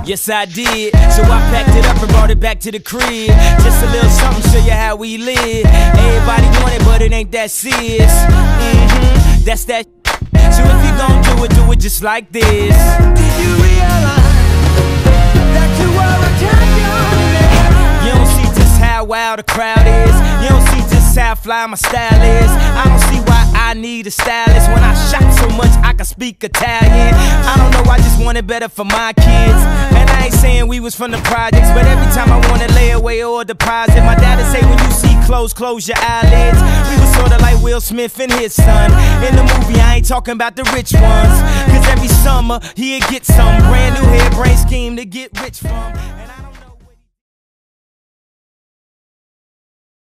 Yes, I did. So I packed it up and brought it back to the crib. Just a little something, show you how we live. Everybody want it, but it ain't that serious. That's that. So if you gon' do it just like this. Did you realize that you were a champion? You don't see just how wild the crowd is. You don't see just how fly my style is. I don't see why I need a stylist when I shot so much I can speak Italian. I don't know, I just want it better for my kids. And I ain't saying we was from the projects, but every time I wanna lay away or deposit, my dad'd say when you see clothes, close your eyelids. We was sorta like Will Smith and his son. In the movie, I ain't talking about the rich ones, cause every summer he'd get some brand new hairbrain scheme to get rich from.